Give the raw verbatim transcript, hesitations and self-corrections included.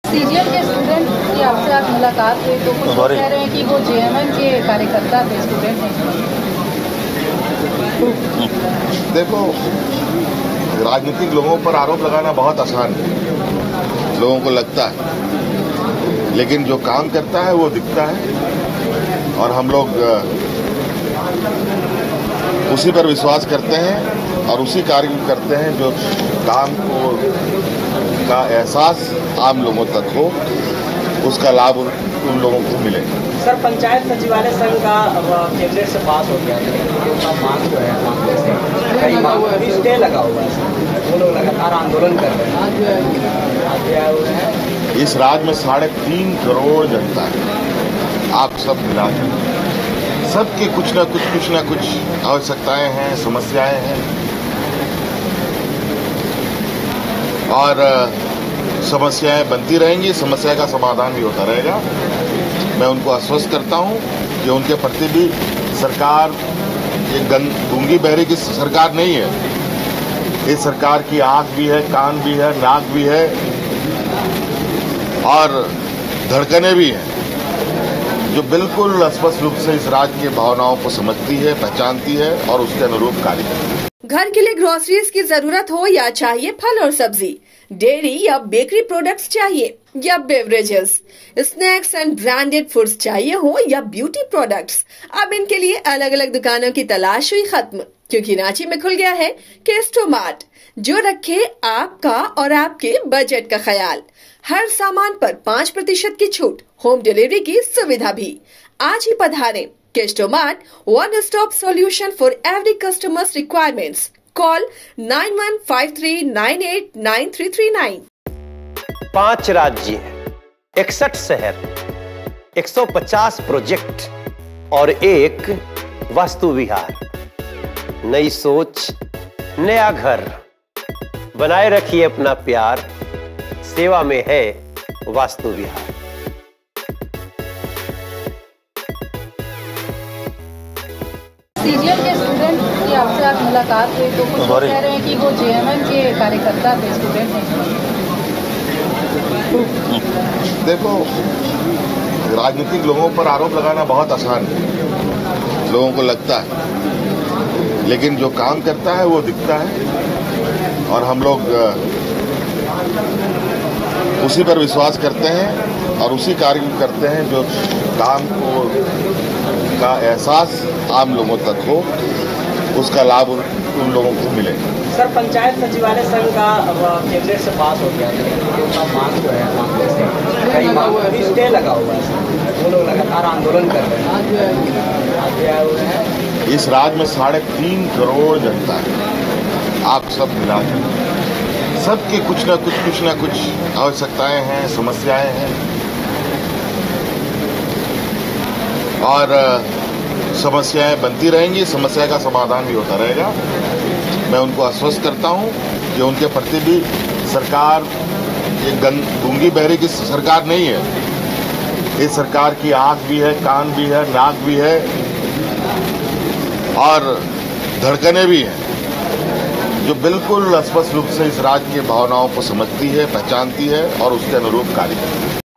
CGL के student की आपसे आज मुलाकात हुई तो कुछ लोग कह रहे हैं कि वो जेएमएम के कार्यकर्ता थे, स्टूडेंट नहीं। देखो, राजनीतिक लोगों पर आरोप लगाना बहुत आसान है, लोगों को लगता है, लेकिन जो काम करता है वो दिखता है और हम लोग उसी पर विश्वास करते हैं और उसी कार्य को करते हैं जो काम को का एहसास आम लोगों तक हो, उसका लाभ उन लोगों को मिले। सर, पंचायत सचिवालय संघ का कैबिनेट से पास हो गया, लेकिन उनका मांग जो है कांग्रेस से कई मांग अभी स्टे लगा हुआ है, वो लोग लगातार आंदोलन कर रहे हैं। इस राज्य में साढ़े तीन करोड़ जनता है, आप सब मिला सबके कुछ ना कुछ कुछ ना कुछ आवश्यकताएं हैं, समस्याएं हैं और समस्याएं बनती रहेंगी, समस्या का समाधान भी होता रहेगा। मैं उनको आश्वस्त करता हूं कि उनके प्रति भी सरकार ये गूंगी बहरी की सरकार नहीं है, इस सरकार की आंख भी है, कान भी है, नाक भी है और धड़कनें भी हैं, जो बिल्कुल स्पष्ट रूप से इस राज्य की भावनाओं को समझती है, पहचानती है और उसके अनुरूप कार्य करती है। घर के लिए ग्रोसरीज की जरूरत हो या चाहिए फल और सब्जी, डेयरी या बेकरी प्रोडक्ट्स चाहिए या beverages, snacks and branded foods चाहिए हो या ब्यूटी प्रोडक्ट्स, अब इनके लिए अलग अलग दुकानों की तलाश हुई खत्म, क्योंकि रांची में खुल गया है केस्टो मार्ट, जो रखे आपका और आपके बजट का ख्याल। हर सामान पर पाँच प्रतिशत की छूट, होम डिलीवरी की सुविधा भी। आज ही पधारें Kesto mart, one stop solution for every customers requirements. Call nine one five three nine eight nine three three nine. पांच राज्य, इकसठ शहर, एक सौ पचास प्रोजेक्ट और एक वास्तु विहार। नई सोच, नया घर, बनाए रखिए अपना प्यार, सेवा में है वास्तु विहार। सीजीएल के स्टूडेंट की आपसे आज मुलाकात हुई तो कुछ लोग कह रहे हैं कि वो जेएमएम के कार्यकर्ता थे, स्टूडेंट नहीं। देखो, राजनीतिक लोगों पर आरोप लगाना बहुत आसान है, लोगों को लगता है, लेकिन जो काम करता है वो दिखता है और हम लोग उसी पर विश्वास करते हैं और उसी कार्य को करते हैं जो काम को का एहसास आम लोगों तक हो, उसका लाभ उन लोगों को मिले। सर, पंचायत सचिवालय संघ का कैबिनेट से पास हो गया, लेकिन उनका मांग जो है कांग्रेस से कई मांग अभी स्टे लगा हुआ है, वो लोग लगातार आंदोलन कर रहे हैं। इस राज्य में साढ़े तीन करोड़ जनता है, आप सब मिला सबके कुछ ना कुछ कुछ ना कुछ आवश्यकताएं हैं, समस्याएं हैं और समस्याएं बनती रहेंगी, समस्या का समाधान भी होता रहेगा। मैं उनको आश्वस्त करता हूं कि उनके प्रति भी सरकार ये गूंगी बहरी की सरकार नहीं है, इस सरकार की आंख भी है, कान भी है, नाक भी है और धड़कनें भी हैं, जो बिल्कुल स्पष्ट रूप से इस राज्य की भावनाओं को समझती है, पहचानती है और उसके अनुरूप कार्य करती है।